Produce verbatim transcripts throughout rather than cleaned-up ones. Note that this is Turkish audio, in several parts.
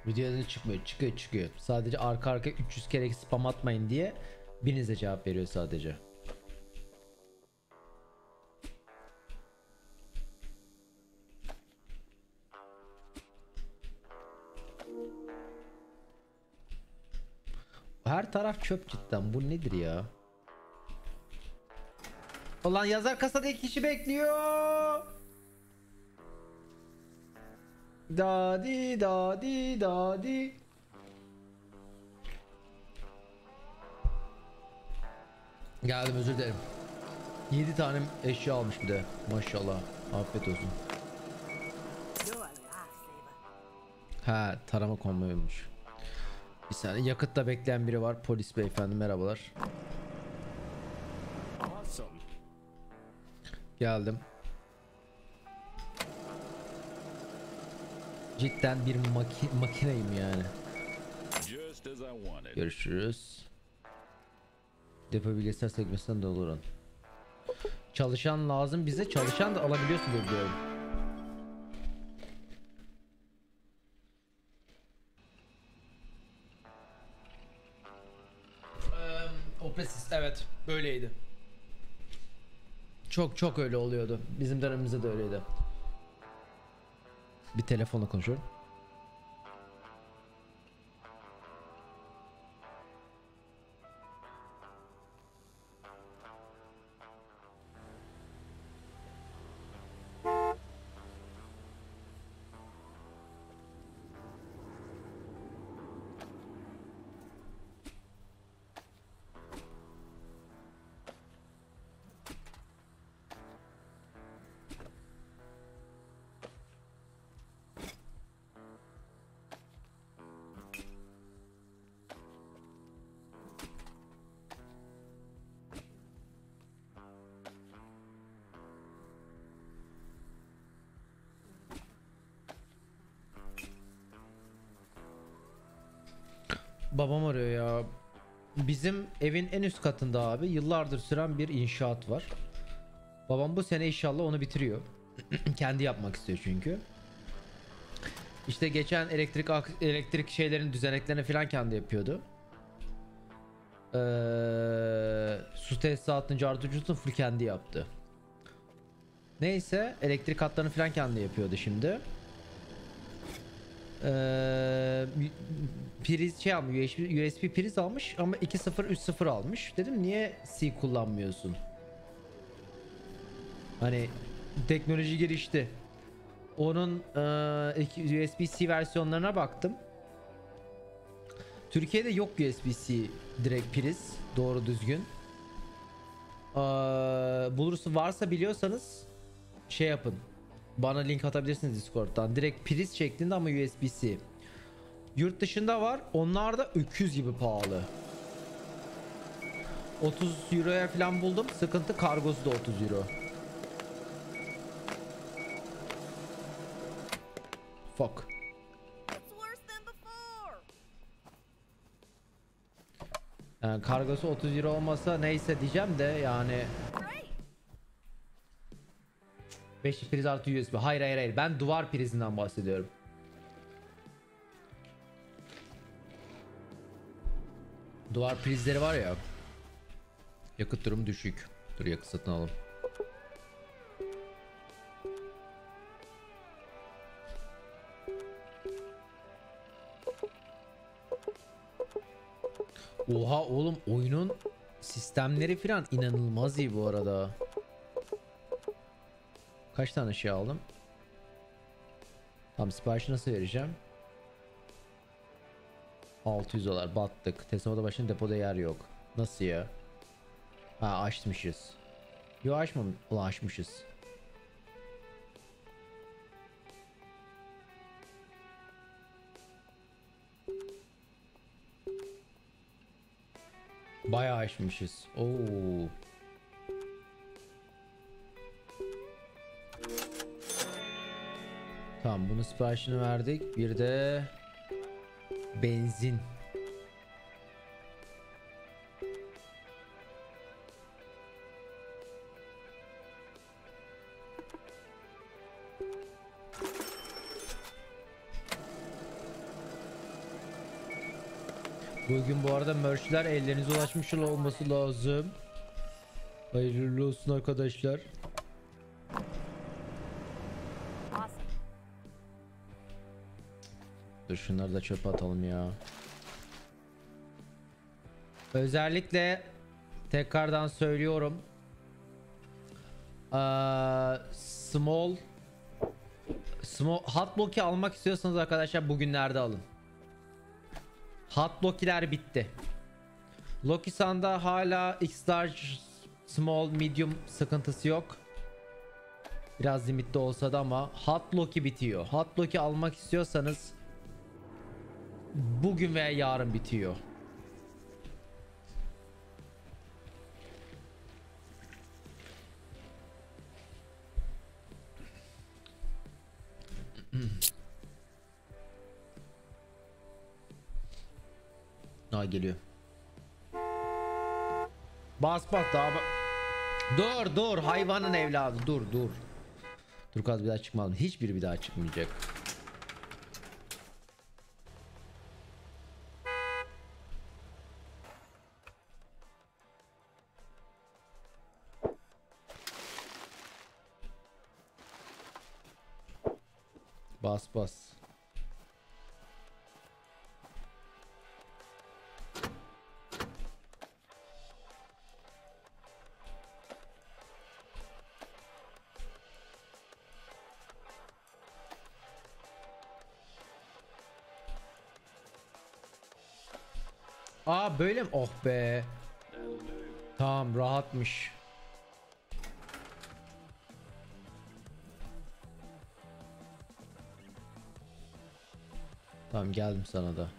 Videoda çıkmıyor. Çıkıyor çıkıyor. Sadece arka arka üç yüz kere spam atmayın diye birinize cevap veriyor sadece. Her taraf çöp cidden. Bu nedir ya? Ulan yazar kasada iki kişi bekliyor. Dadi dadi dadi. Geldim, özür dilerim. yedi tane eşya almış bir de. Maşallah. Afiyet olsun. Ha, tarama konvoyuymuş. Bir saniye, yakıtta bekleyen biri var. Polis beyefendi, merhabalar. Geldim. Cidden bir maki makineyim yani. Görüşürüz. Depo bilgisayar sekmesinden de olur. Çalışan lazım bize. Çalışan da alabiliyorsun diye biliyorum. Ee, Opesis, evet böyleydi. Çok çok öyle oluyordu. Bizim dönemimizde de öyleydi. Bir telefonla konuşuyorum. Babam arıyor ya. Bizim evin en üst katında abi yıllardır süren bir inşaat var. Babam bu sene inşallah onu bitiriyor. Kendi yapmak istiyor çünkü. İşte geçen elektrik elektrik şeylerin düzeneklerini falan kendi yapıyordu. Ee, su tesisatının cartucusunu full kendi yaptı. Neyse, elektrik hatlarını falan kendi yapıyordu şimdi. Ee, priz şey almış, U S B priz almış ama iki nokta sıfır üç nokta sıfır almış. Dedim niye C kullanmıyorsun? Hani teknoloji gelişti. Onun e, U S B C versiyonlarına baktım. Türkiye'de yok U S B C direkt priz doğru düzgün. Ee, bulursa varsa biliyorsanız şey yapın. Bana link atabilirsiniz Discord'dan. Direkt priz şeklinde ama U S B C. Yurt dışında var. Onlar da öküz gibi pahalı. otuz euroya falan buldum. Sıkıntı, kargosu da otuz euro. Fuck. Yani kargosu otuz euro olmasa neyse diyeceğim de yani. beş priz artı U S B. Hayır hayır hayır. Ben duvar prizinden bahsediyorum. Duvar prizleri var ya. Yakıt durumu düşük. Dur yakıt satın alalım. Oha oğlum, oyunun sistemleri falan inanılmaz iyi bu arada. Kaç tane şey aldım? Tam siparişi nasıl vereceğim? altı yüz dolar battık. Tesla başında depoda yer yok. Nasıl ya? Ha, açmışız. Yo, açmam. Ulan açmışız. Bayağı açmışız. Oo. Tamam, bunu siparişini verdik. Bir de benzin. Bugün bu arada merchler ellerinize ulaşmış olması lazım. Hayırlı olsun arkadaşlar. Dur şunları da çöpe atalım ya. Özellikle tekrardan söylüyorum. Ee, small Small Hot Loki almak istiyorsanız arkadaşlar bugünlerde alın. Hot Loki'ler bitti. Loki Sanda hala X large, small, medium sıkıntısı yok. Biraz limitli olsa da ama Hot Loki bitiyor. Hot Loki almak istiyorsanız bugün veya yarın bitiyor. Ha geliyor. Bas bas daha ba- Dur dur hayvanın evladı dur dur. Dur kaz bir daha çıkmadı. Hiçbiri bir daha çıkmayacak. Bas bas. Aa böyle mi? Oh be. Tamam rahatmış. Tamam geldim sana da.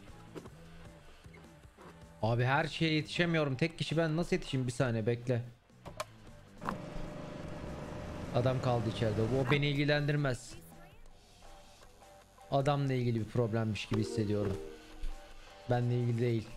Abi her şeye yetişemiyorum. Tek kişi ben nasıl yetişeyim? Bir saniye bekle. Adam kaldı içeride. O beni ilgilendirmez. Adamla ilgili bir problemmiş gibi hissediyorum. Benle ilgili değil.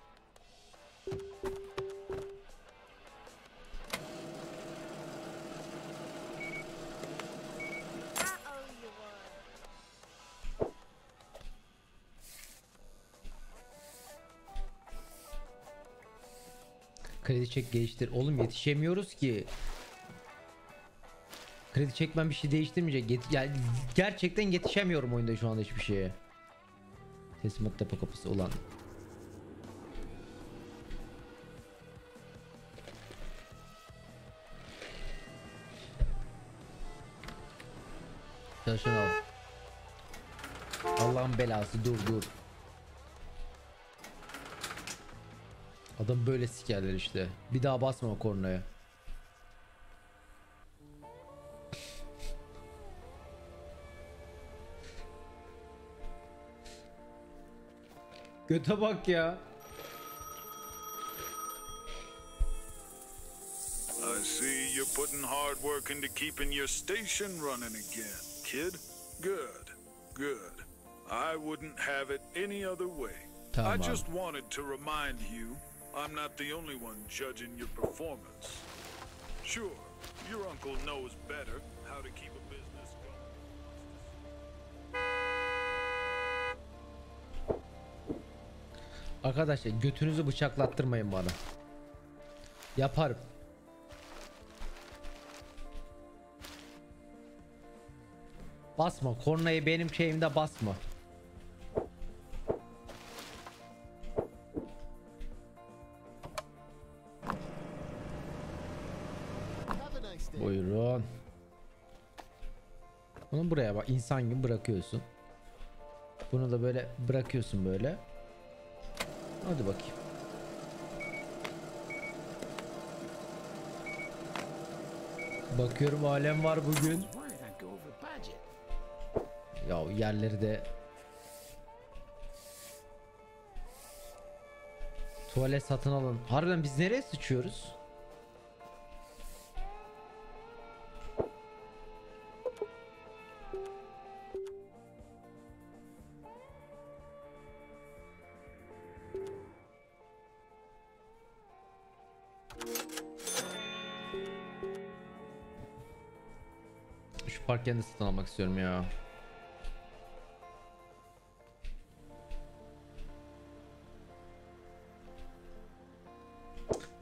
Kredi çek geliştir. Oğlum yetişemiyoruz ki. Kredi çekmem bir şey değiştirmeyecek. Yet yani gerçekten yetişemiyorum oyunda şu anda hiçbir şeye. Teslimat depo kapısı ulan. Çalışın al. Allah'ın belası dur dur. Adam böyle sikerler işte. Bir daha basma kornaya. Göte bak ya. I see you're putting hard work into keeping your station running again, kid. Good, good. I wouldn't have it any other way. Tamam. I just wanted to remind you, I'm not the only one judging your performance. Sure, your uncle knows better how to keep a business going. Arkadaşlar götünüzü bıçaklattırmayın bana. Yaparım. Basma kornayı benim şeyimde basma. Buyurun. Bunu buraya bak insan gibi bırakıyorsun. Bunu da böyle bırakıyorsun böyle. Hadi bakayım. Bakıyorum alem var bugün. Ya yerleri de tuvalet satın alın. Harbiden biz nereye sıçıyoruz? Şu park yerini satın almak istiyorum ya.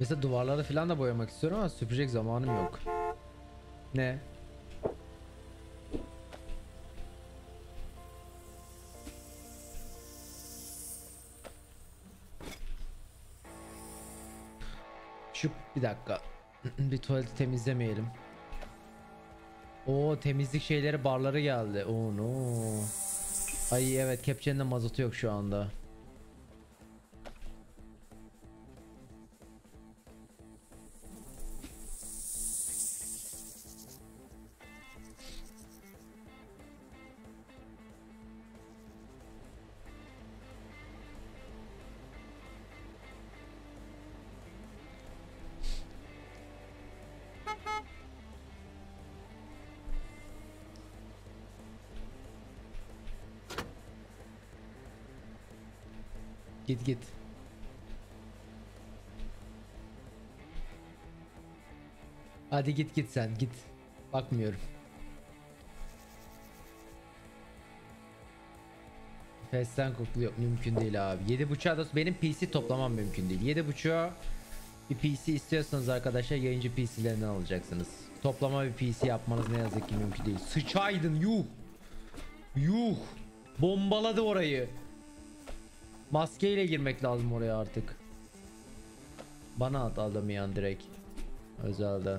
Mesela duvarları falan da boyamak istiyorum ama süpürecek zamanım yok. Ne? Şu bir dakika. Bir tuvaleti temizlemeyelim. Oo, temizlik şeyleri, barları geldi. Oh no. Ay evet, kepçenin de mazotu yok şu anda. Git git. Hadi git git sen git. Bakmıyorum. Festen kokluyor. Mümkün değil abi. yedi buçuğa da benim P C toplamam mümkün değil. yedi buçuğa bir P C istiyorsanız arkadaşlar yayıncı P C'lerinden alacaksınız. Toplama bir P C yapmanız ne yazık ki mümkün değil. Sıçaydın yuh. Yuh. Bombaladı orayı. Maskeyle girmek lazım oraya artık. Bana at alamayan direkt. Özelde.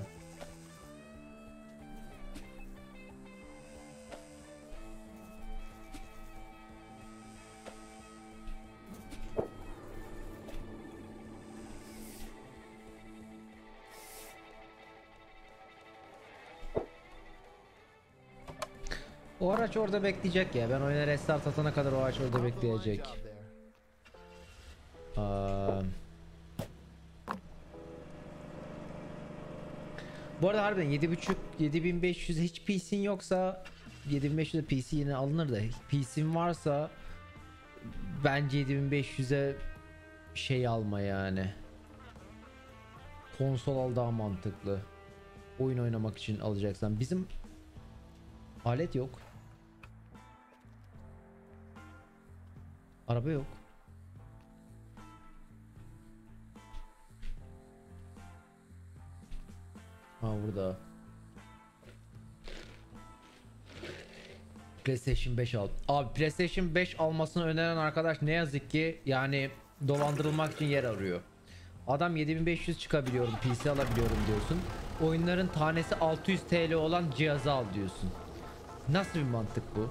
O araç orada bekleyecek ya. Ben oyuna restart atana kadar o araç orada bekleyecek. Aa. Bu arada harbiden yedi buçuk yedi bin beş yüz hiç P C'in yoksa yedi bin beş yüze P C yine alınır da P C'in varsa bence yedi bin beş yüze şey alma yani. Konsol al daha mantıklı. Oyun oynamak için alacaksan. Bizim alet yok. Araba yok. Ha burada. PlayStation beş al. Abi PlayStation beş almasını öneren arkadaş ne yazık ki yani dolandırılmak için yer arıyor. Adam yedi bin beş yüz çıkabiliyorum, P C alabiliyorum diyorsun. Oyunların tanesi altı yüz T L olan cihazı al diyorsun. Nasıl bir mantık bu?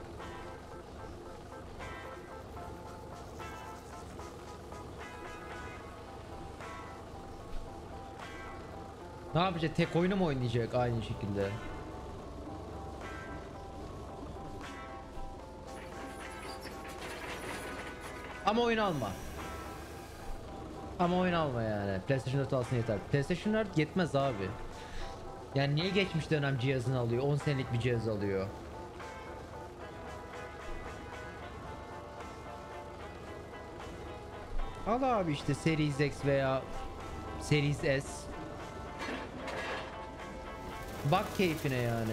Ne yapacak? Tek oyunu mu oynayacak aynı şekilde? Ama oyun alma. Ama oyun alma yani. PlayStation dört alsın yeter. PlayStation dört yetmez abi. Yani niye geçmiş dönem cihazını alıyor? on senelik bir cihaz alıyor. Al abi işte Series X veya Series S. Bak keyfine yani.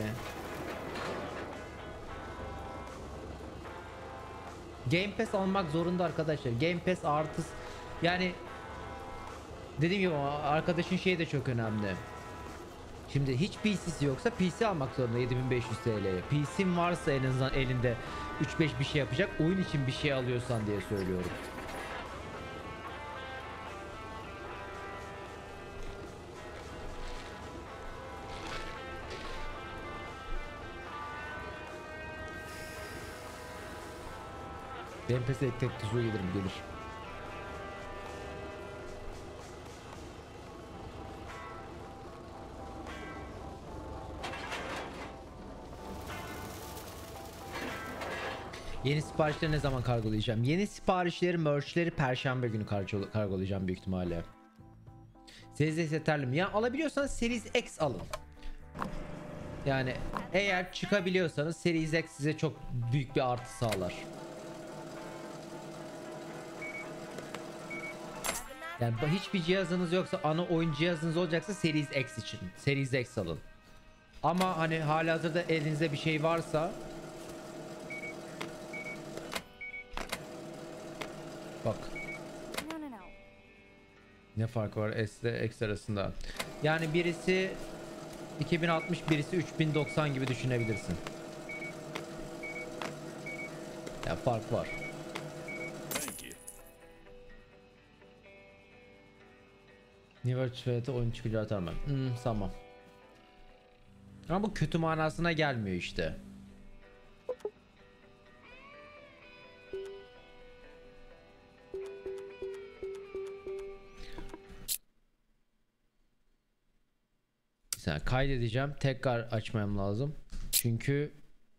Game Pass almak zorunda arkadaşlar. Game Pass artı yani dediğim gibi arkadaşın şey de çok önemli. Şimdi hiç P C'si yoksa P C almak zorunda yedi bin beş yüz T L'ye. P C'm varsa en azından elinde üç beş bir şey yapacak. Oyun için bir şey alıyorsan diye söylüyorum. Game Pass'e tek tuşu gelirim gelir. Yeni siparişleri ne zaman kargolayacağım? Yeni siparişleri, merchleri perşembe günü kargo kargolayacağım büyük ihtimalle. Series X yeterli mi? Ya alabiliyorsanız Series X alın. Yani eğer çıkabiliyorsanız Series X size çok büyük bir artı sağlar. Yani hiçbir cihazınız yoksa, ana oyun cihazınız olacaksa Series X için Series X alın. Ama hani halihazırda elinizde bir şey varsa bak. Ne fark var S ile X arasında? Yani birisi iki bin altmış, birisi üç bin doksan gibi düşünebilirsin. Ya fark var. Thank you. New World oyun çıkınca atarım ben. Hmm, tamam. Ama bu kötü manasına gelmiyor işte. Sen kaydedeceğim. Tekrar açmam lazım. Çünkü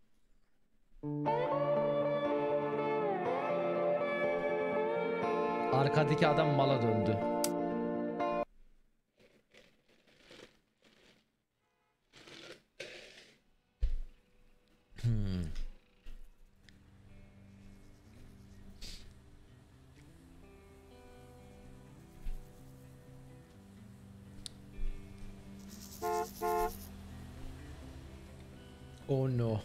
arkadaki adam mala döndü. Hmm. Oh no.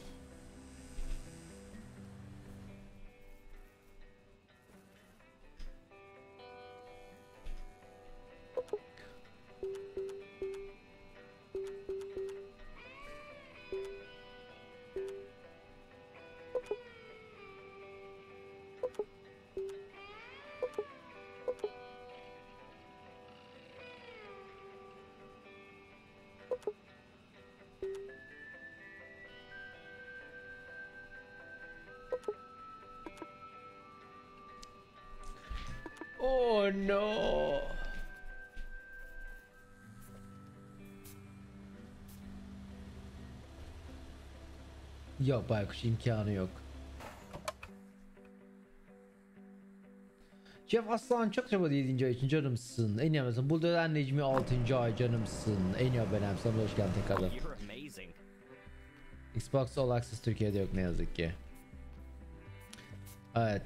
Oh no. Yok baykuş, imkanı yok. Jeff Aslan çok çabuk yedinci ay için canımsın. En iyi Buldo'dan Necmi altıncı ay canımsın. En iyi benim sana hoş geldin tekrardan. Xbox All Access Türkiye'de yok ne yazık ki. Evet.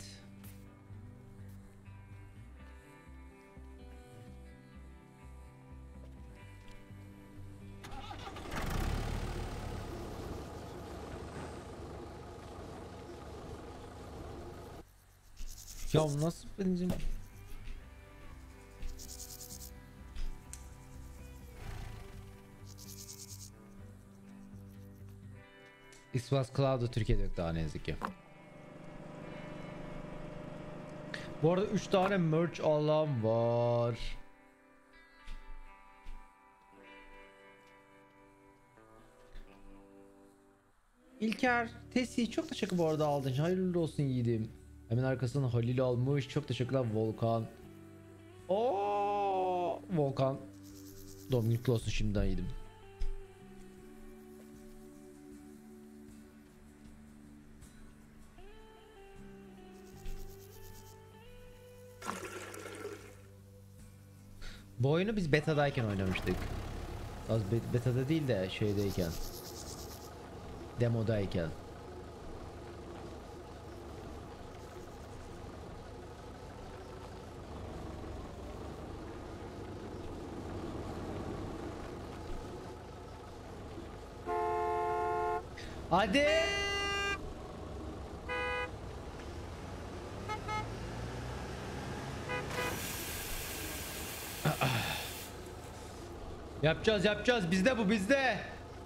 Ya nasıl benzin? Xbox Cloud'u Türkiye'de yok daha ne yazık ki. Bu arada üç tane merch alan var. İlker Tesi çok teşekkür bu arada aldın. Hayırlı olsun yiğidim. Hemen arkasından Halil almış. Çok teşekkürler Volkan. Oo, Volkan. Doğum günü kutlu olsun şimdiden yedim. Bu oyunu biz betadayken oynamıştık. Az be betada değil de şeydeyken. Demodayken. Hadi. Yapacağız yapacağız bizde bu bizde.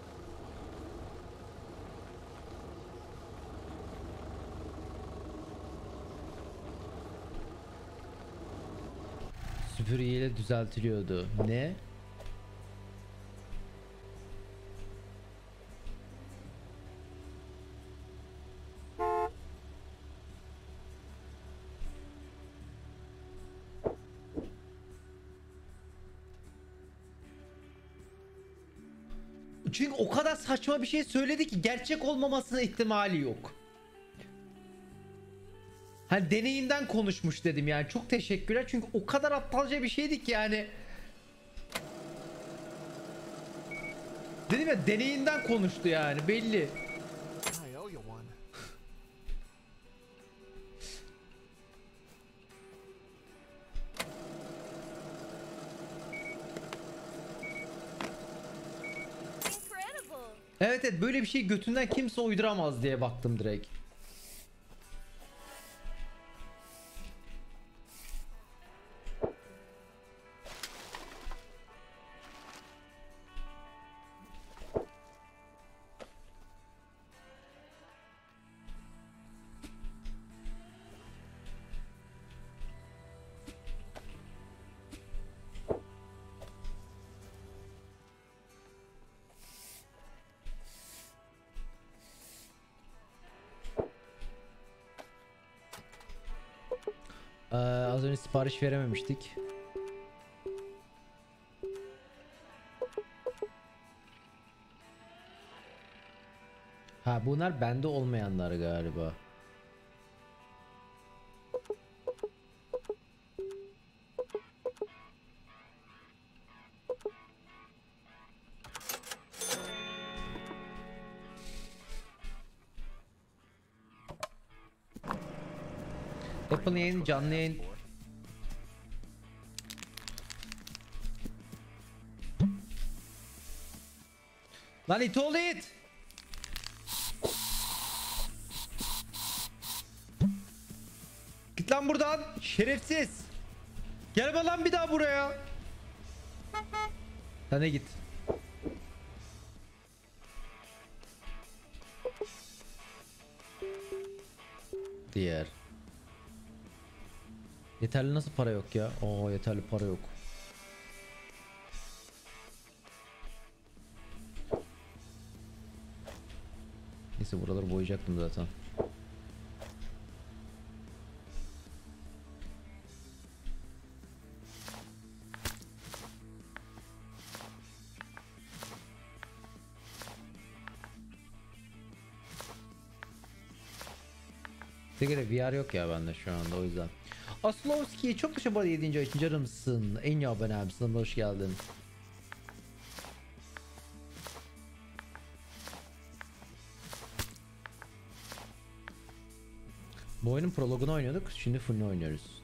Süpürgeyle düzeltiliyordu. Ne? Çünkü o kadar saçma bir şey söyledi ki gerçek olmamasına ihtimali yok. Hani deneyimden konuşmuş dedim yani. Çok teşekkürler çünkü o kadar aptalca bir şeydi ki yani. Dedim ya deneyimden konuştu yani belli. Evet evet böyle bir şey götünden kimse uyduramaz diye baktım direkt. Ee, az önce sipariş verememiştik. Ha bunlar bende olmayanlar galiba. Apple yayın, canlı yayın. Lan it ol it. Git lan buradan şerefsiz. Gelme lan bir daha buraya. Sen de git. Diğer. Yeterli nasıl para yok ya? Oo yeterli para yok. Neyse buraları boyayacaktım zaten. Sigara V R yok ya bende şu anda o yüzden. Aslovski çok teşekkür ederim yedinci ay için canımsın. En iyi abonemsin. Hoş geldin. Bu oyunun prologunu oynuyorduk. Şimdi full'ünü oynuyoruz.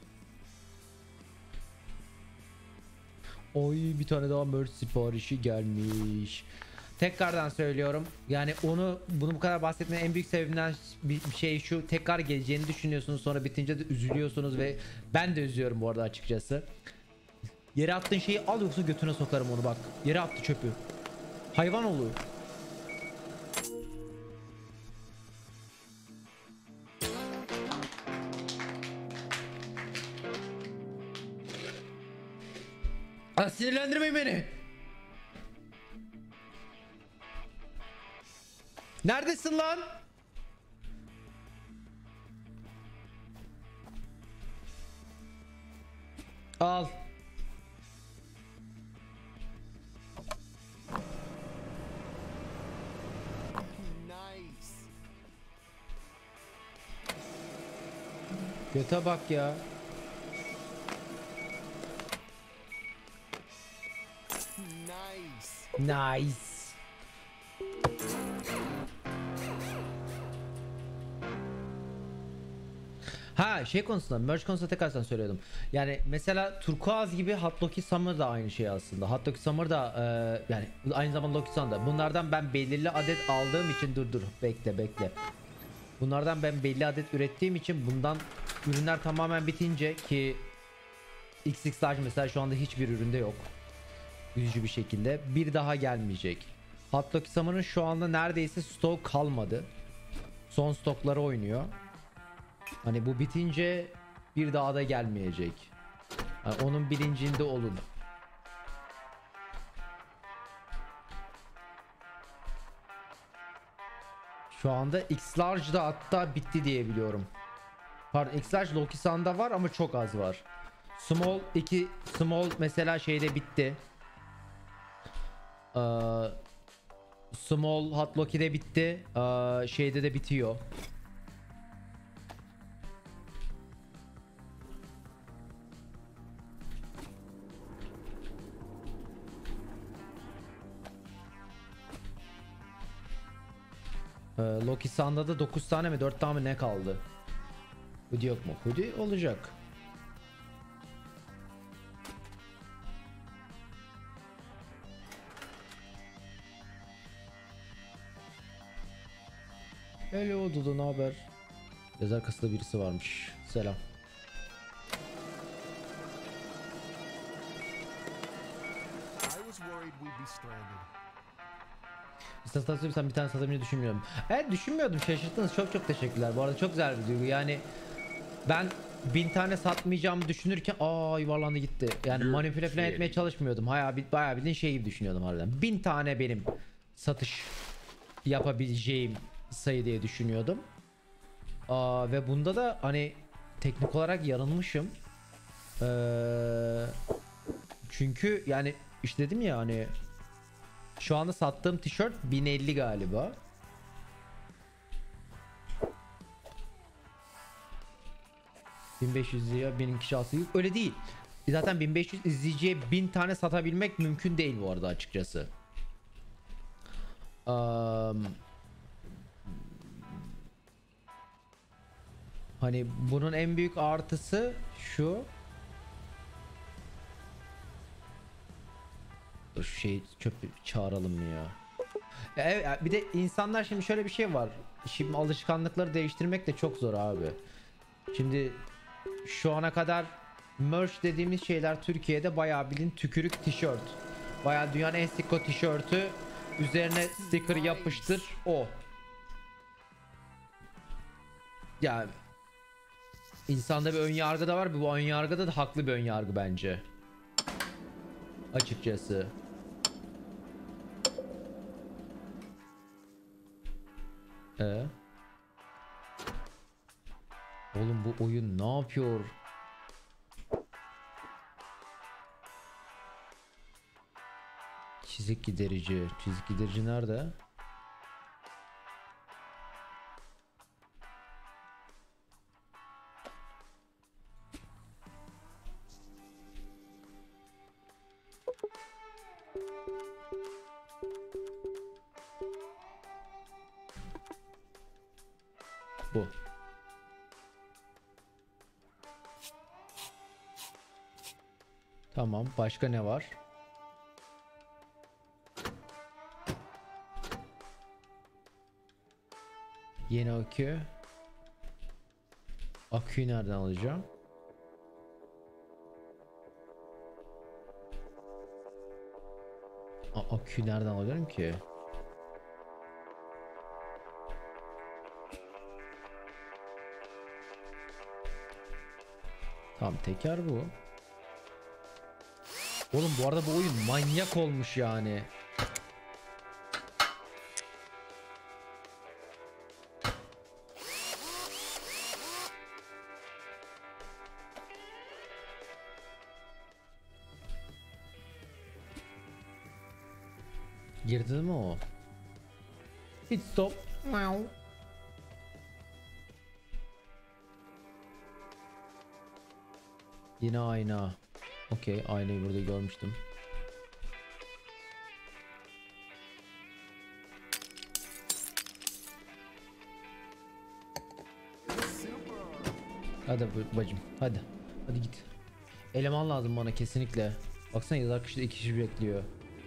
Oy bir tane daha merch siparişi gelmiş. Tekrardan söylüyorum. Yani onu bunu bu kadar bahsetmenin en büyük sebebinden bir şey şu. Tekrar geleceğini düşünüyorsunuz. Sonra bitince de üzülüyorsunuz ve ben de üzüyorum bu arada açıkçası. Yere attığın şeyi al yoksa götüne sokarım onu bak. Yere attı çöpü. Hayvan oluyor. Aa, sinirlendirmeyin beni. Neredesin lan? Al. Nice. Göte bak ya. Nice. Nice. Ha şey konusunda merch konusunda tekrardan söylüyordum. Yani mesela Turkuaz gibi Hot Loki Summer da aynı şey aslında. Hot Loki Summer da e, yani aynı zamanda Loki Sun da. Bunlardan ben belirli adet aldığım için dur dur bekle bekle. Bunlardan ben belli adet ürettiğim için bundan ürünler tamamen bitince ki X X Large mesela şu anda hiçbir üründe yok. Üzücü bir şekilde bir daha gelmeyecek. Hot Loki Summer'ın şu anda neredeyse stok kalmadı. Son stokları oynuyor. Hani bu bitince bir daha da gelmeyecek. Yani onun bilincinde olun. Şu anda X Large'da hatta bitti diye biliyorum. Pardon X Large Loki Sun'da var ama çok az var. Small iki Small mesela şeyde bitti. Ee, Small Hot Loki'de bitti. Ee, şeyde de bitiyor. Ee, Loki Sun'da da dokuz tane mi dört tane mi ne kaldı? Hoodie yok mu? Hoodie olacak. Hello Dudu, ne haber? Yazar kasada birisi varmış. Selam. I was worried we'd be stranded. Satıyorum sen bir tane satabilmeyi düşünmüyorum. Evet düşünmüyordum, şaşırttınız, çok çok teşekkürler. Bu arada çok güzel bir duygu yani. Ben bin tane satmayacağımı düşünürken aa yuvarlandı gitti. Yani manipüle falan etmeye çalışmıyordum. Bayağı, bayağı bildiğin şey gibi düşünüyordum harbiden. Bin tane benim satış yapabileceğim sayı diye düşünüyordum. Aa, ve bunda da hani teknik olarak yanılmışım. Ee, çünkü yani işte dedim ya hani şu anda sattığım tişört bin elli galiba. bin beş yüz liraya bin kişi alsa öyle değil. Zaten bin beş yüz izleyiciye bin tane satabilmek mümkün değil bu arada açıkçası. Um, hani bunun en büyük artısı şu. Dur şu şeyi çöp çağıralım mı ya? Evet, bir de insanlar şimdi şöyle bir şey var. Şimdi alışkanlıkları değiştirmek de çok zor abi. Şimdi şu ana kadar merch dediğimiz şeyler Türkiye'de bayağı bilin tükürük tişört. Bayağı dünyanın en siko tişörtü. Üzerine sticker yapıştır o. Yani insanda bir ön yargı da var. Bu ön yargıda da haklı bir ön yargı bence. Açıkçası. Ee? Oğlum bu oyun ne yapıyor? Çizik giderici. Çizik giderici nerede? Bu. Tamam. Başka ne var? Yeni akü. Aküyü nereden alacağım? A aküyü nereden alıyorum ki? Tamam, teker bu. Oğlum bu arada bu oyun manyak olmuş yani. Girdi mi o? Pit stop. Yine ayna. Okey, aynayı burada görmüştüm. Hadi bacım, hadi. Hadi git. Eleman lazım bana kesinlikle. Baksana yazar kişide iki kişi bekliyor.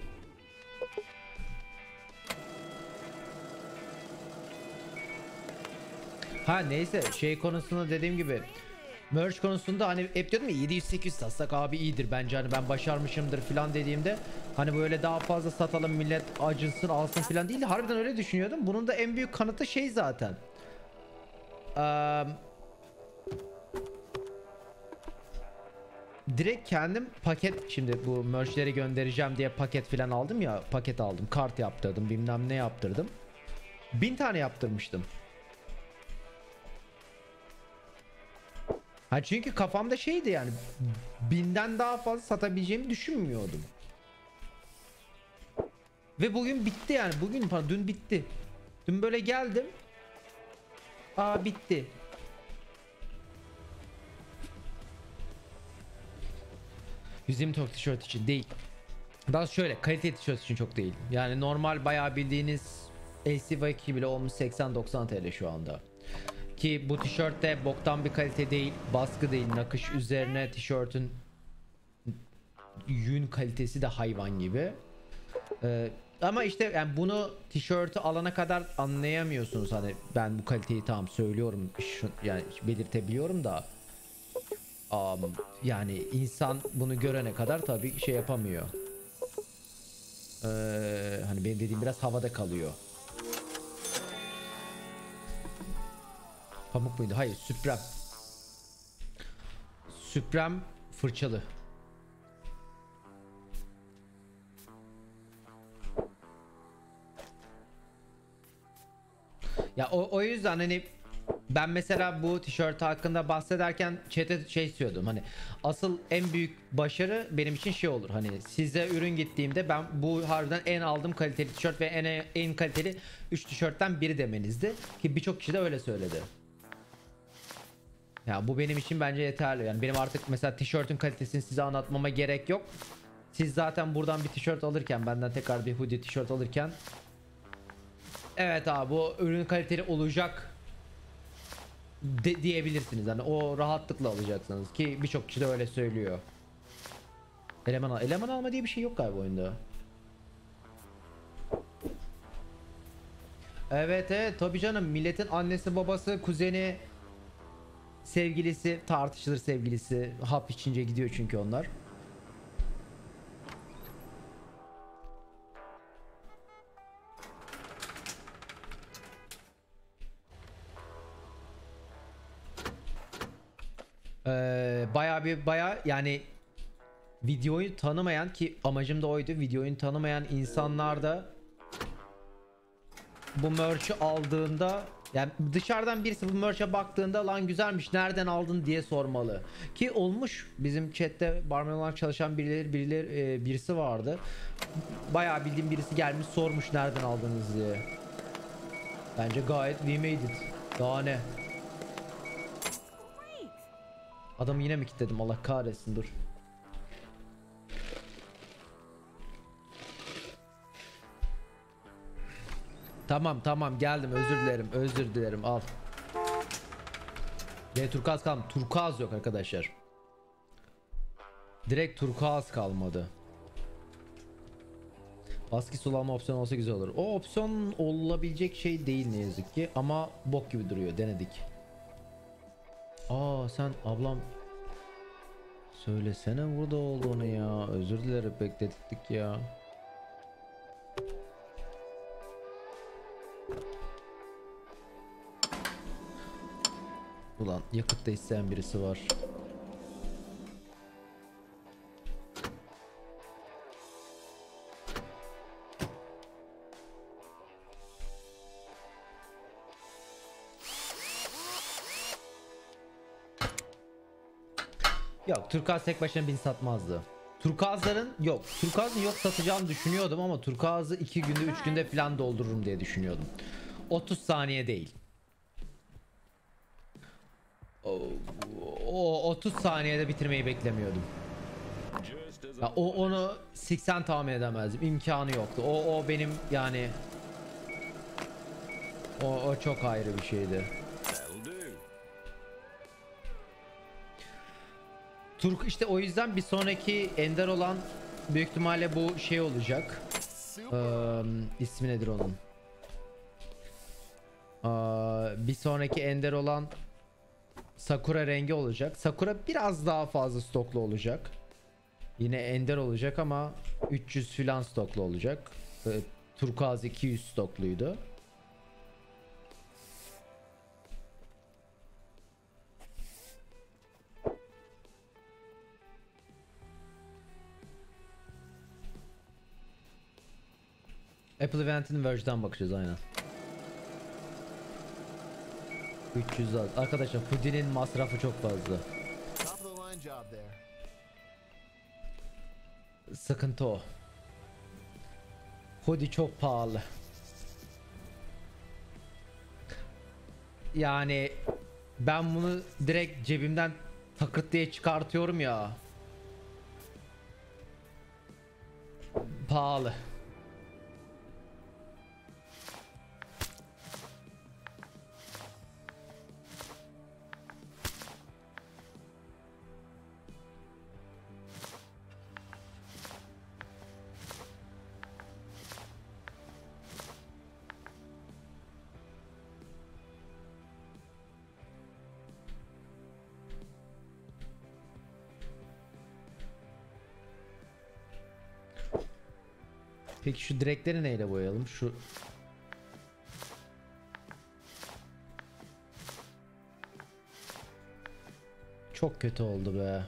Ha neyse, şey konusunda dediğim gibi merch konusunda hani hep diyordum ya yedi yüz sekiz yüz satsak abi iyidir bence, hani ben başarmışımdır filan dediğimde hani böyle daha fazla satalım millet acınsın alsın filan değil de harbiden öyle düşünüyordum. Bunun da en büyük kanıtı şey zaten. Ee, direkt kendim paket, şimdi bu merchleri göndereceğim diye paket filan aldım ya, paket aldım, kart yaptırdım, bilmem ne yaptırdım. Bin tane yaptırmıştım. Ha çünkü kafamda şeydi yani, binden daha fazla satabileceğimi düşünmüyordum. Ve bugün bitti yani, bugün pardon dün bitti. Dün böyle geldim. Aa bitti. yüz yirmi tok tişört için değil. Daha şöyle kalite tişört için çok değil. Yani normal bayağı bildiğiniz L C iki bile olmuş seksen doksan T L şu anda. Ki bu tişört de boktan bir kalite değil, baskı değil, nakış üzerine tişörtün yün kalitesi de hayvan gibi. Ee, ama işte yani bunu tişörtü alana kadar anlayamıyorsunuz, hani ben bu kaliteyi tamam söylüyorum, şu, yani belirtebiliyorum da um, yani insan bunu görene kadar tabii şey yapamıyor. Ee, hani benim dediğim biraz havada kalıyor. Pamuk muydu? Hayır, Supreme. Supreme fırçalı. Ya o, o yüzden hani ben mesela bu tişört hakkında bahsederken chat'e şey istiyordum, hani asıl en büyük başarı benim için şey olur, hani size ürün gittiğimde ben bu harbiden en aldığım kaliteli tişört ve en en kaliteli üç tişörtten biri demenizdi ki birçok kişi de öyle söyledi. Ya bu benim için bence yeterli. Yani benim artık mesela tişörtün kalitesini size anlatmama gerek yok. Siz zaten buradan bir tişört alırken, benden tekrar bir hoodie tişört alırken, evet abi bu ürün kaliteli olacak de diyebilirsiniz. Hani o rahatlıkla alacaksınız ki birçok kişi de öyle söylüyor. Eleman al eleman alma diye bir şey yok galiba oyunda. Evet evet tabii canım, milletin annesi babası kuzeni sevgilisi tartışılır, sevgilisi hap içince gidiyor çünkü onlar. Ee, bayağı bir bayağı yani videoyu tanımayan, ki amacım da oydu, videoyu tanımayan insanlar da bu merch'ü aldığında, yani dışarıdan birisi bu merch'e baktığında lan güzelmiş nereden aldın diye sormalı. Ki olmuş, bizim chatte barman olarak çalışan birileri, birileri e, birisi vardı. Bayağı bildiğim birisi gelmiş sormuş nereden aldınız diye. Bence gayet we made it. Daha ne? Adamı yine mi kilitledim, Allah kahretsin, dur. Tamam tamam geldim, özür dilerim özür dilerim, al. Ve turkuaz kalmadı. Turkuaz yok arkadaşlar. Direkt turkuaz kalmadı. Baskı sulama opsiyonu olsa güzel olur. O opsiyon olabilecek şey değil ne yazık ki, ama bok gibi duruyor, denedik. Aa sen ablam söylesene burada olduğunu ya. Özür dilerim beklettik ya. Ulan yakıt da isteyen birisi var. Yok, turkuaz tek başına bin satmazdı. Turkuazların yok. Turkuazın yok satacağını düşünüyordum ama turkuazı iki günde üç günde falan doldururum diye düşünüyordum. otuz saniye değil. O, o otuz saniyede bitirmeyi beklemiyordum. Ya, o onu seksen tahmin edemezdim. İmkanı yoktu. O o benim yani o, o çok ayrı bir şeydi. Turk işte, o yüzden bir sonraki ender olan büyük ihtimalle bu şey olacak. Ee, ismi nedir onun? Ee, bir sonraki ender olan Sakura rengi olacak. Sakura biraz daha fazla stoklu olacak. Yine ender olacak ama üç yüz filan stoklu olacak. Ee, turkuaz iki yüz stokluydu. Apple Event'in Verge'den bakacağız aynen. üç yüz az. Arkadaşlar Hoodie'nin masrafı çok fazla. Top of the line job there. Sıkıntı o. Hoodie çok pahalı. Yani ben bunu direkt cebimden takıt diye çıkartıyorum ya. Pahalı. Peki şu direkleri neyle boyayalım? Şu çok kötü oldu be.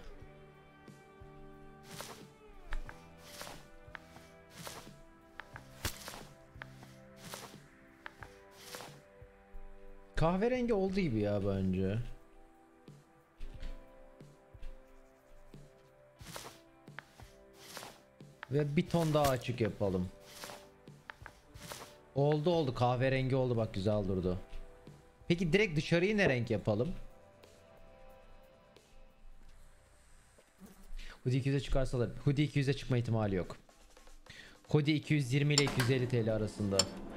Kahverengi oldu gibi ya bence. Ve bir ton daha açık yapalım. Oldu oldu, kahverengi oldu, bak güzel durdu. Peki direkt dışarıyı ne renk yapalım? Hoodie iki yüze çıkarsa da Hoodie iki yüze çıkma ihtimali yok. Hoodie iki yüz yirmi ile iki yüz elli T L arasında.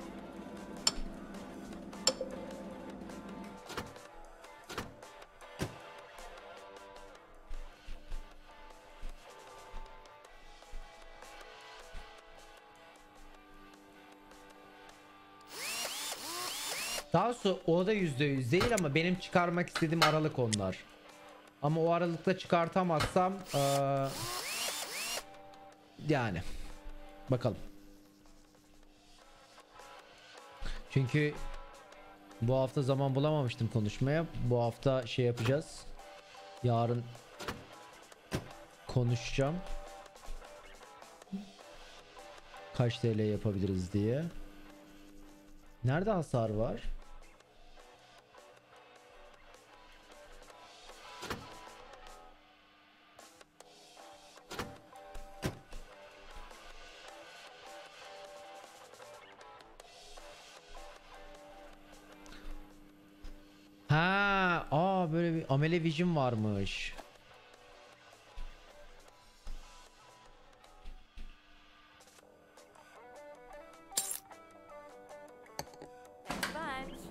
Daha sonra o da yüzde yüz değil ama benim çıkarmak istediğim aralık onlar. Ama o aralıkta çıkartamazsam ee, yani bakalım. Çünkü bu hafta zaman bulamamıştım konuşmaya. Bu hafta şey yapacağız. Yarın konuşacağım. Kaç T L yapabiliriz diye. Nerede hasar var? Ha, aa böyle bir amele vision varmış. But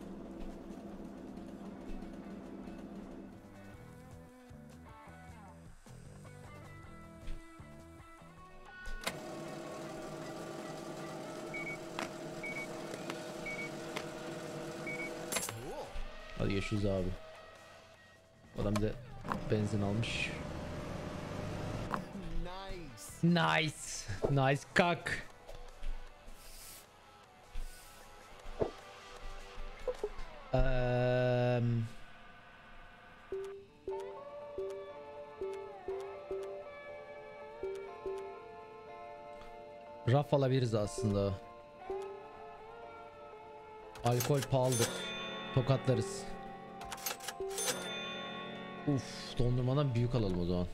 Hadi görüşürüz abi. Adam bir de benzin almış. Nice. Nice. Nice kak. Eee Raf alabiliriz aslında. Alkol pahalıdır. Tokatlarız. Uf, dondurmadan büyük alalım o zaman.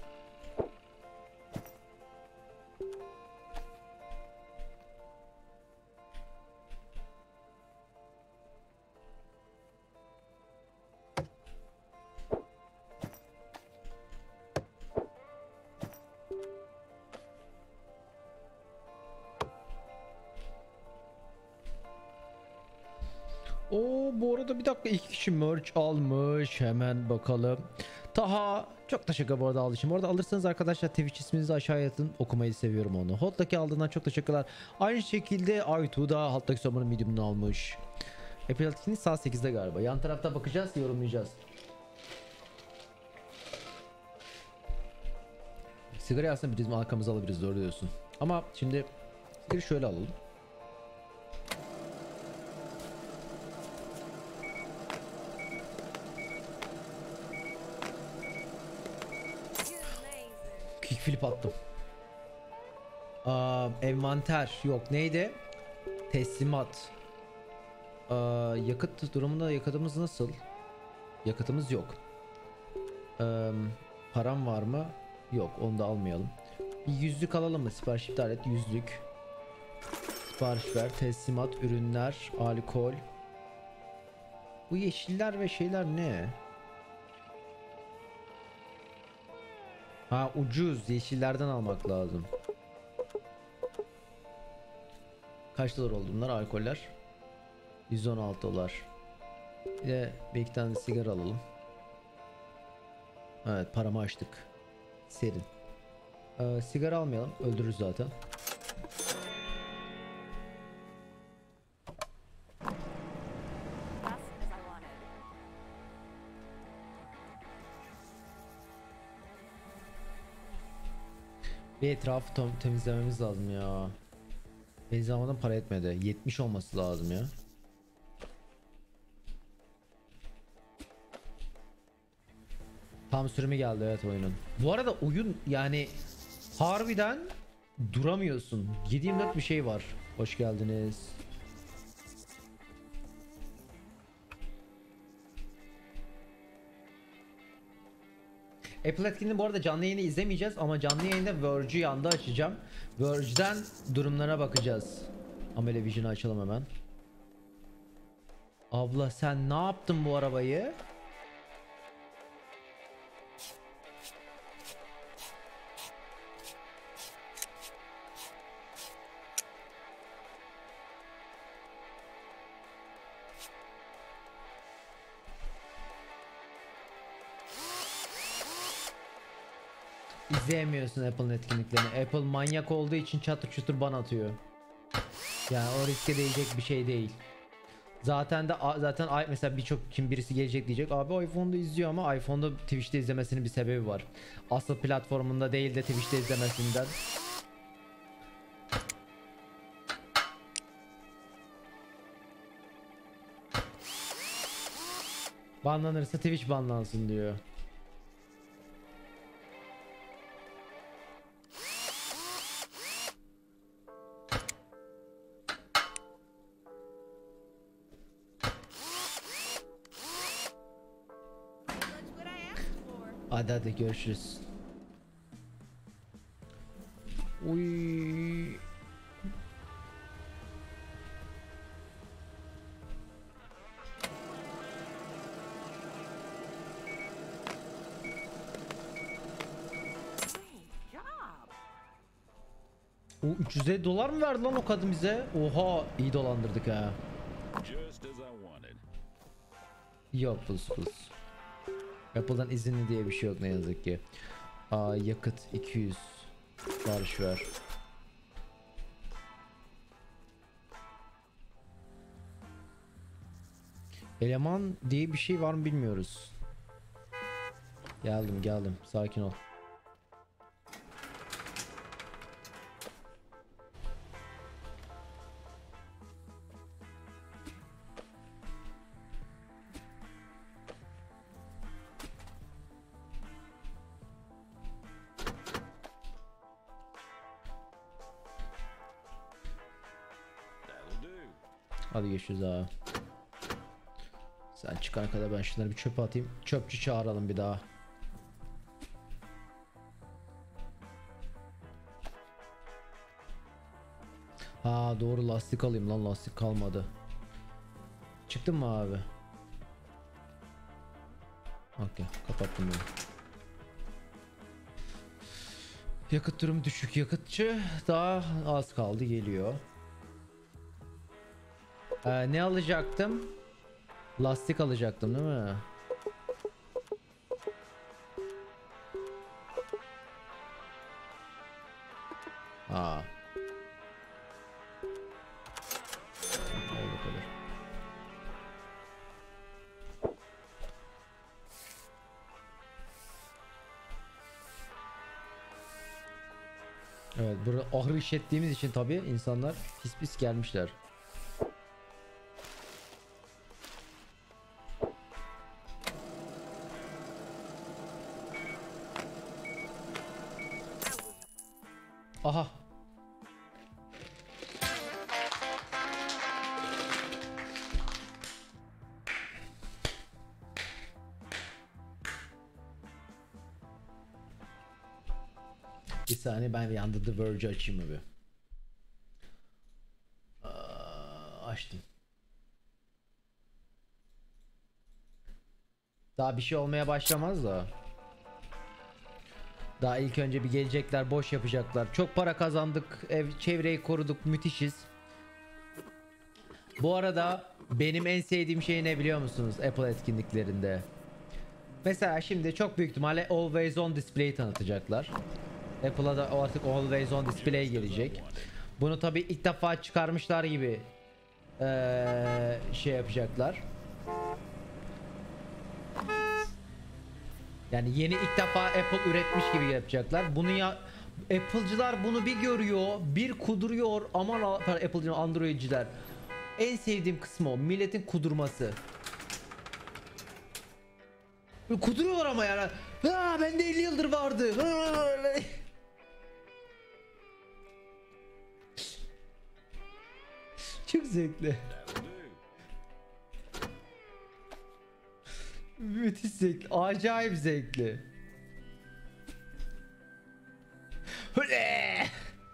Oo, bu arada bir dakika, iki kişi merch almış, hemen bakalım. Taha çok teşekkür bu arada alışım. Bu arada alırsanız arkadaşlar Twitch isminizi aşağıya atın, okumayı seviyorum onu. Hot'taki aldığından çok teşekkürler. Aynı şekilde Aytu da alttaki somunun medium'unu almış. Epilatikini saat sekizde galiba. Yan tarafta bakacağız, yorumlayacağız. Sigara aslında bizim arkamıza alabiliriz, doğru diyorsun. Ama şimdi sigara şöyle alalım. Kickflip attım. Aa, envanter yok, neydi? Teslimat. Aa, yakıt durumunda yakıtımız nasıl? Yakıtımız yok. Ee, param var mı? Yok, onu da almayalım. Bir yüzlük alalım mı? Sipariş iptal et. Yüzlük. Sipariş ver. Teslimat, ürünler, alkol. Bu yeşiller ve şeyler ne? Ha, ucuz, yeşillerden almak lazım. Kaç dolar oldu bunlar, alkoller? yüz on altı dolar. Bir de bir iki tane sigara alalım. Evet, paramı açtık. Serin. Ee, sigara almayalım, öldürürüz zaten. that's as I wanted. Bir etrafı tam temizlememiz lazım ya. Benzin almadan para etmedi. yetmiş olması lazım ya. Tam sürümü geldi evet oyunun. Bu arada oyun yani harbiden duramıyorsun. yedi yirmi dört bir şey var. Hoş geldiniz. Apple etkinliği bu arada canlı yayını izlemeyeceğiz ama canlı yayında Verge'i yanda açacağım. Verge'den durumlara bakacağız. Amele Vision'ı açalım hemen. Abla sen ne yaptın bu arabayı? İzleyemiyorsun Apple'ın etkinliklerini. Apple manyak olduğu için çatır çutur ban atıyor. Yani o riske değecek bir şey değil. Zaten de zaten mesela birçok kim birisi gelecek diyecek abi iPhone'da izliyor ama iPhone'da Twitch'te izlemesinin bir sebebi var. Asıl platformunda değil de Twitch'te izlemesinden. Banlanırsa Twitch banlansın diyor. Hadi hadi görüşürüz. Uy. O üç yüz elli dolar mı verdi lan o kadın bize? Oha iyi dolandırdık ha. Yok pus pus. Apple'dan izinli diye bir şey yok ne yazık ki. Aa, yakıt iki yüz. Barış ver. Eleman diye bir şey var mı bilmiyoruz. Geldim geldim sakin ol. Hadi görüşürüz abi. Sen çıkana kadar ben şunları bir çöpe atayım. Çöpçü çağıralım bir daha. Ha doğru lastik alayım lan lastik kalmadı. Çıktın mı abi? Okey kapattım bunu. Yakıt durumu düşük yakıtçı daha az kaldı geliyor. Ee, ne alacaktım? Lastik alacaktım değil mi? Aa. Oldu kadar. Evet burada ahır işlettiğimiz için tabii insanlar pis pis gelmişler. Aha. Bir saniye ben bir yanda The Verge açayım abi. Aa, açtım. Daha bir şey olmaya başlamaz da. Daha ilk önce bir gelecekler boş yapacaklar. Çok para kazandık. Ev çevreyi koruduk. Müthişiz. Bu arada benim en sevdiğim şey ne biliyor musunuz? Apple etkinliklerinde. Mesela şimdi çok büyük ihtimalle Always On Display tanıtacaklar. Apple'a da artık Always On Display gelecek. Bunu tabi ilk defa çıkarmışlar gibi ee, şey yapacaklar. Yani yeni ilk defa Apple üretmiş gibi yapacaklar. Bunu ya Apple'cılar bunu bir görüyor, bir kuduruyor. Aman Apple'cılar, Android'ciler. En sevdiğim kısmı o. Milletin kudurması. Kuduruyorlar ama yani. Ha bende elli yıldır vardı. Ha, çok zevkli. Müthiş zevkli. Acayip zevkli. Hıle!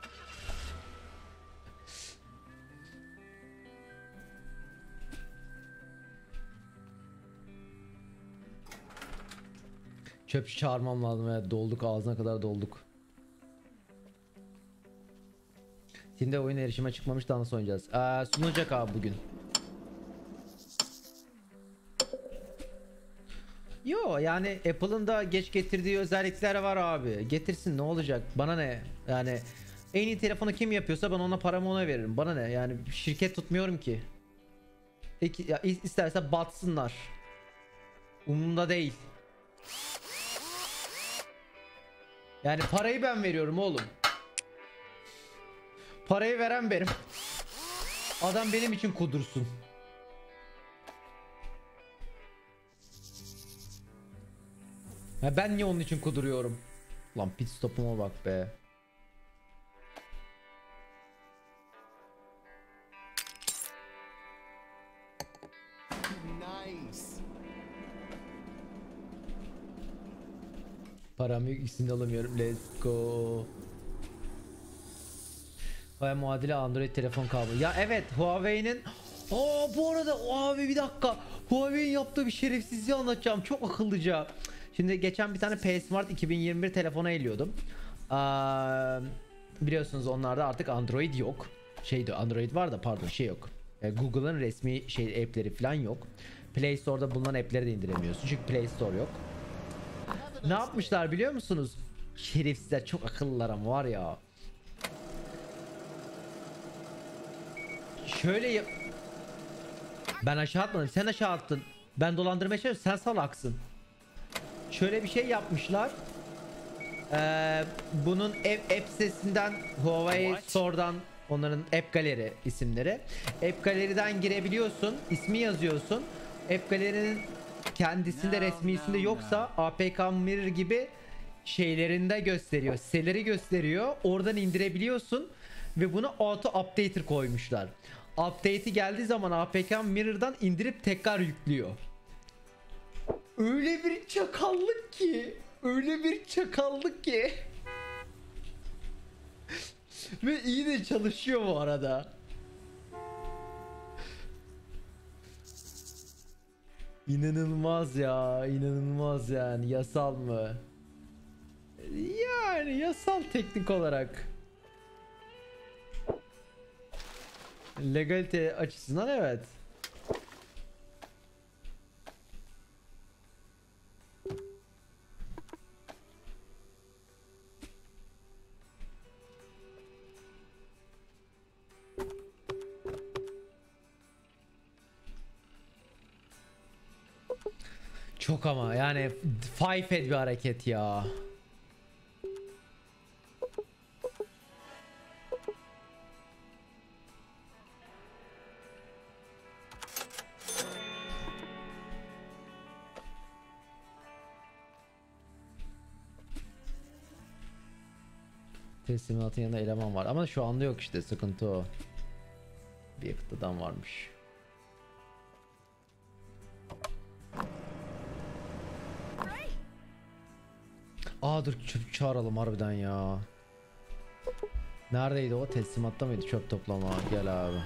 Çöpçü çağırmam lazım. Evet, dolduk, ağzına kadar dolduk. Şimdi oyun erişime çıkmamış, daha nasıl oynayacağız? Ee, sunulacak abi bugün. Yo yani Apple'ın da geç getirdiği özellikler var abi. Getirsin, ne olacak? Bana ne? Yani en iyi telefonu kim yapıyorsa ben ona paramı ona veririm. Bana ne? Yani şirket tutmuyorum ki. Peki ya isterse batsınlar. Umurumda değil. Yani parayı ben veriyorum oğlum. Parayı veren benim. Adam benim için kudursun. Ha, ben niye onun için kuduruyorum? Lan pit stopuma bak be. Nice. Paramı ikisini alamıyorum. Let's go. Vay muadili Android telefon kablo. Ya evet, Huawei'nin. Aa bu arada abi bir dakika. Huawei'nin yaptığı bir şerefsizliği anlatacağım. Çok akıllıca. Şimdi geçen bir tane P Smart iki bin yirmi bir telefona eliyordum. Aa, biliyorsunuz onlarda artık Android yok. Şeydi, Android var da pardon şey yok. E, Google'ın resmi şey app'leri falan yok. Play Store'da bulunan app'leri de indiremiyorsun. Çünkü Play Store yok. Ne yapmışlar biliyor musunuz? Şerefsizler, çok akıllılar ama var ya. Şöyle yap. Ben aşağı atmadım, sen aşağı attın. Ben dolandırmaya çalışıyorum, sen salaksın. Şöyle bir şey yapmışlar. Ee, bunun app, app sitesinden, Huawei Store'dan, onların App Gallery isimleri. App Gallery'den girebiliyorsun, ismi yazıyorsun. App Gallery'nin kendisinde, resmisinde yoksa A P K Mirror gibi şeylerinde gösteriyor. Siteleri gösteriyor. Oradan indirebiliyorsun ve bunu auto updater koymuşlar. Update'i geldiği zaman A P K Mirror'dan indirip tekrar yüklüyor. Öyle bir çakallık ki, öyle bir çakallık ki. Ve iyi de çalışıyor bu arada. İnanılmaz ya, inanılmaz yani. Yasal mı? Yani yasal teknik olarak. Legalite açısından evet. Çok ama yani five head bir hareket ya. Teslimatın yanında eleman var ama şu anda yok işte, sıkıntı o. Bir kıtadan varmış. Aa dur çöp çağıralım harbiden ya. Neredeydi o? Teslimatta mıydı çöp toplama? Gel abi.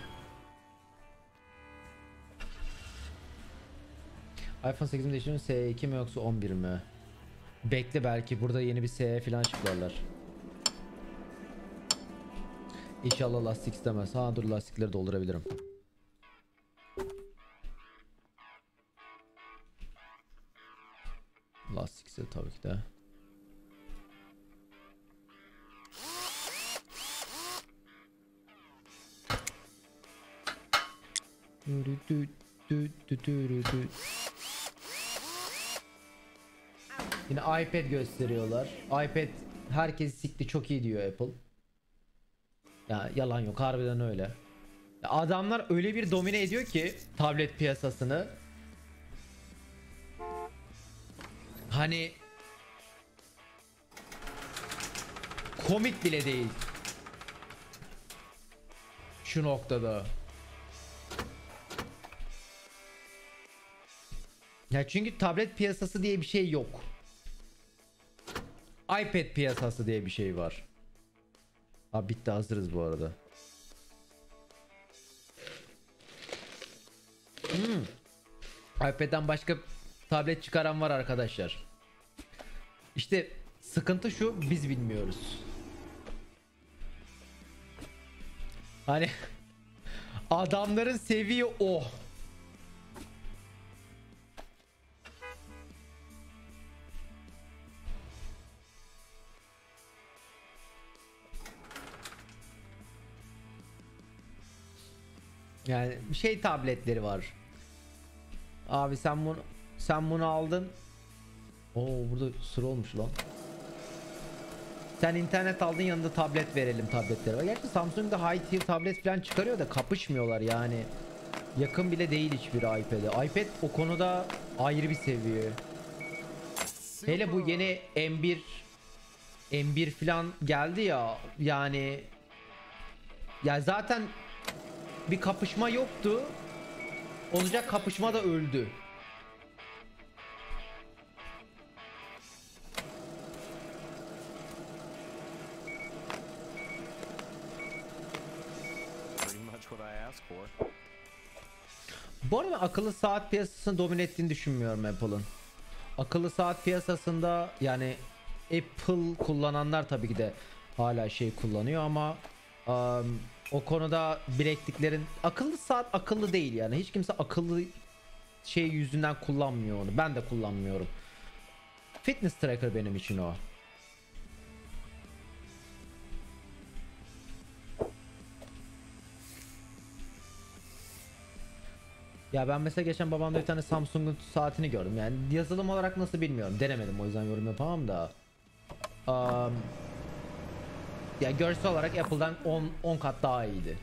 iPhone sekiz mi değiştiriyorsun? S E iki mi yoksa on bir mi? Bekle, belki burada yeni bir S E falan çıkarlar. İnşallah lastik istemez. Ha dur, lastikleri doldurabilirim. Lastikse tabii ki de. Yine iPad gösteriyorlar. iPad herkes sikti, çok iyi diyor Apple. Ya yalan yok, harbiden öyle. Ya adamlar öyle bir domine ediyor ki tablet piyasasını. Hani komik bile değil. Şu noktada. Ya çünkü tablet piyasası diye bir şey yok. iPad piyasası diye bir şey var. Abi bitti, hazırız bu arada. Hmm. iPad'den başka tablet çıkaran var arkadaşlar. İşte sıkıntı şu, biz bilmiyoruz. Hani adamların seviye o. Yani şey tabletleri var. Abi sen bunu sen bunu aldın. Oo, burada sıra olmuş lan. Sen internet aldın, yanında tablet verelim tabletleri var. Gerçi Samsung da high tier tablet falan çıkarıyor da kapışmıyorlar yani. Yakın bile değil hiçbir iPad'e. iPad o konuda ayrı bir seviye. Hele bu yeni M bir M bir falan geldi ya, yani ya zaten bir kapışma yoktu. Olacak kapışma da öldü. Bu arada akıllı saat piyasasını domine ettiğini düşünmüyorum Apple'ın. Akıllı saat piyasasında yani Apple kullananlar tabii ki de hala şey kullanıyor ama um, o konuda bilekliklerin, akıllı saat akıllı değil yani. Hiç kimse akıllı şey yüzünden kullanmıyor onu. Ben de kullanmıyorum. Fitness tracker benim için o. Ya ben mesela geçen babamda bir tane Samsung'un saatini gördüm. Yani yazılım olarak nasıl bilmiyorum. Denemedim, o yüzden yorum yapamam da. Um, ya görsel olarak Apple'dan on kat daha iyiydi.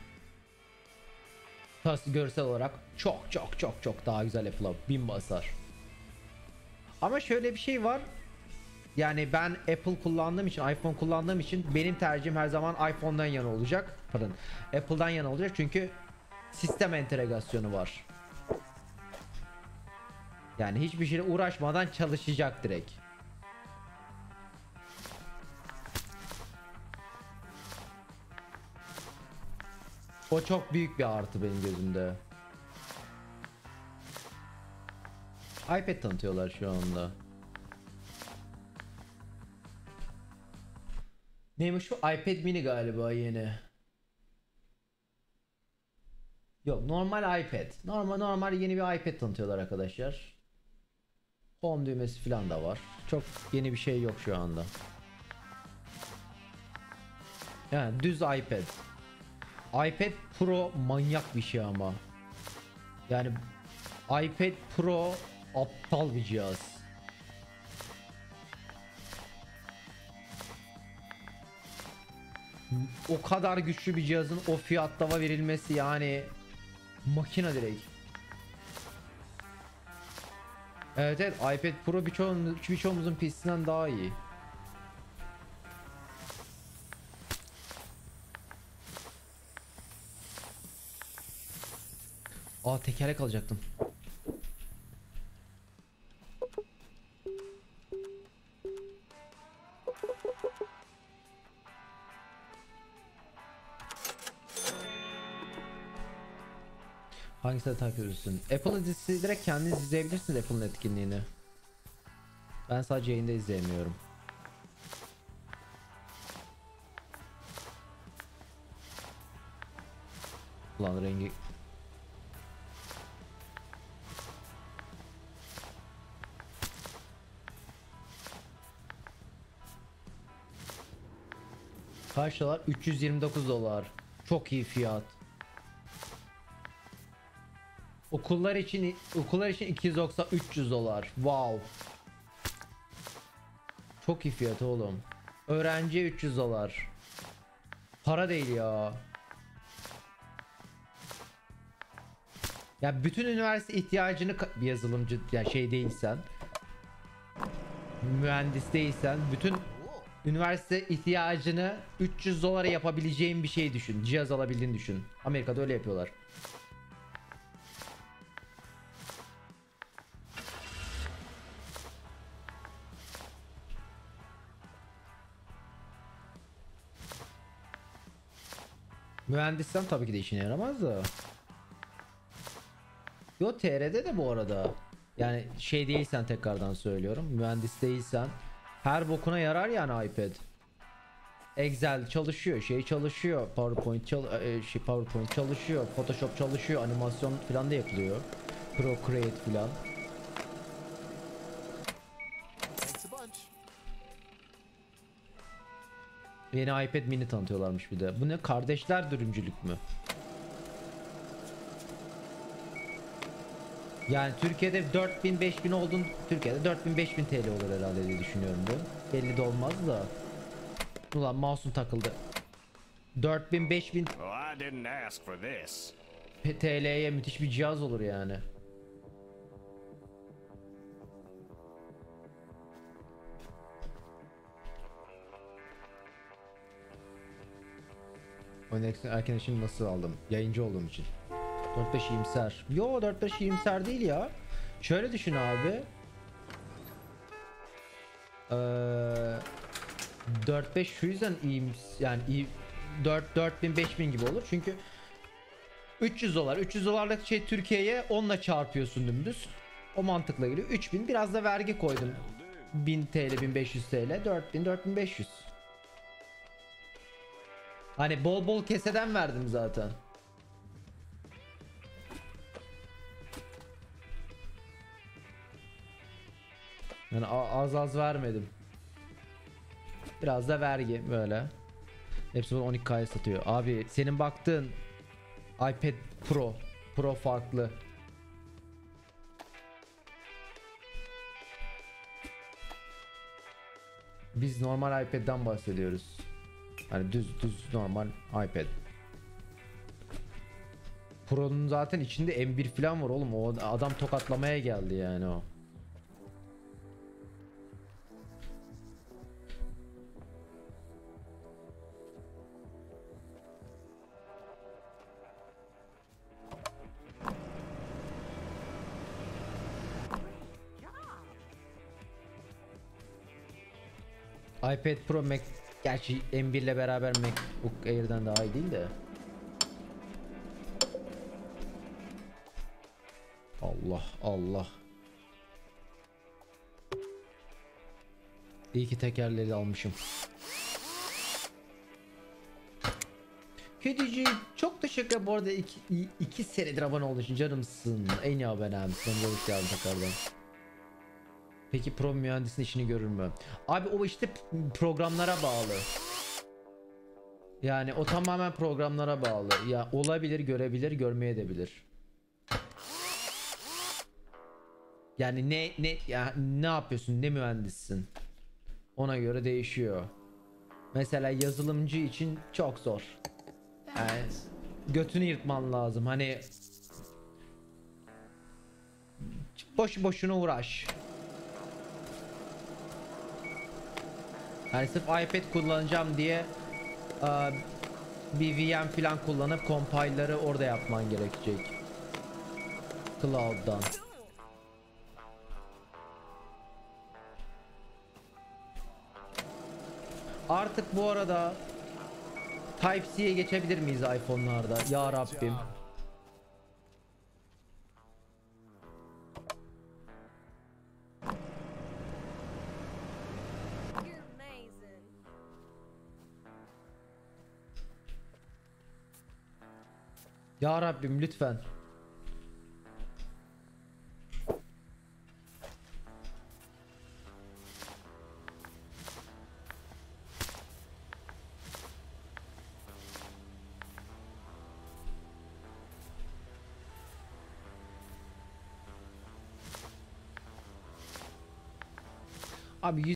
Tas görsel olarak çok çok çok çok daha güzel Apple'a bin basar. Ama şöyle bir şey var. Yani ben Apple kullandığım için, iPhone kullandığım için benim tercihim her zaman iPhone'dan yana olacak. Pardon, Apple'dan yana olacak çünkü sistem entegrasyonu var. Yani hiçbir şeyle uğraşmadan çalışacak direkt. O çok büyük bir artı benim gözümde. iPad tanıtıyorlar şu anda. Neymiş bu? iPad mini galiba yeni. Yok, normal iPad. Normal normal yeni bir iPad tanıtıyorlar arkadaşlar. Home düğmesi falan da var. Çok yeni bir şey yok şu anda. Yani düz iPad. iPad Pro manyak bir şey ama. Yani iPad Pro aptal bir cihaz. O kadar güçlü bir cihazın o fiyatlama verilmesi yani makina direkt. Evet evet, iPad Pro birçoğumuz, birçoğumuzun P C'sinden daha iyi. Aa, tekerlek alacaktım. Hangisini takip ediyorsun? Apple'ı dizisi direkt kendiniz izleyebilirsiniz, Apple'ın etkinliğini. Ben sadece yayında izleyemiyorum. Ulan rengi... Kaç dolar? üç yüz yirmi dokuz dolar. Çok iyi fiyat. Okullar için okullar için iki yüz doksan üç yüz dolar. Wow. Çok iyi fiyat oğlum. Öğrenciye üç yüz dolar. Para değil ya. Ya bütün üniversite ihtiyacını bir yazılımcı ya yani şey değilsen, mühendis değilsen, bütün üniversite ihtiyacını üç yüz dolara yapabileceğin bir şey düşün. Cihaz alabildiğini düşün. Amerika'da öyle yapıyorlar. Mühendissen tabii ki de işine yaramaz da. Yo, T R'de de bu arada. Yani şey değilsen, tekrardan söylüyorum. Mühendis değilsen her bokuna yarar yani iPad. Excel çalışıyor, şey çalışıyor, PowerPoint çal e, şey PowerPoint çalışıyor, Photoshop çalışıyor, animasyon falan da yapılıyor. Procreate falan. Thanks a bunch. Yeni iPad mini tanıtıyorlarmış bir de. Bu ne, kardeşler dürümcülük mü? Yani Türkiye'de dört bin beş bin oldun, Türkiye'de dört bin beş bin T L olur herhalde diye düşünüyorum bu. Belli de olmaz da. Ulan mouse'um takıldı. dört bin beş bin Well, I didn't ask for this. T L'ye müthiş bir cihaz olur yani. Oyun erken için nasıl aldım? Yayıncı olduğum için. dört beş iyimser. Yo, dört beş iyimser değil ya. Şöyle düşün abi. Ee, dört beş şu yüzden iyimser, yani iyi, dört dört bin beş bin gibi olur. Çünkü üç yüz dolar. üç yüz dolarlık şey Türkiye'ye onla çarpıyorsun dümdüz. O mantıkla geliyor. üç bin, biraz da vergi koydum. bin T L, bin beş yüz T L, dört bin, dört bin beş yüz. Hani bol bol keseden verdim zaten. Yani az az vermedim. Biraz da vergi böyle. Hepsi bunu on iki K'ya satıyor. Abi senin baktığın iPad Pro. Pro farklı. Biz normal iPad'den bahsediyoruz. Hani düz düz normal iPad. Pro'nun zaten içinde M bir falan var oğlum. O adam tokatlamaya geldi yani o. iPad Pro Mac, gerçi M bir ile beraber MacBook Air'den daha iyi değil de. Allah Allah. İyi ki tekerleri almışım. Kediciğim çok teşekkür ederim bu arada, iki, iki senedir abone olduğun için canımsın. En iyi abonem. Sen de hoş geldin tekrardan. Peki pro mühendisin işini görür mü? Abi o işte programlara bağlı. Yani o tamamen programlara bağlı. Ya olabilir, görebilir, görmeye de bilir. Yani ne ne ya ne yapıyorsun, ne mühendissin? Ona göre değişiyor. Mesela yazılımcı için çok zor. Yani götünü yırtman lazım. Hani boş boşuna uğraş. Yani sırf iPad kullanacağım diye uh, bir V M falan kullanıp compiler'ı orada yapman gerekecek. Cloud'dan. Artık bu arada Type-C'ye geçebilir miyiz iPhone'larda? Ya Rabbim. Ya Rabbim lütfen. Abi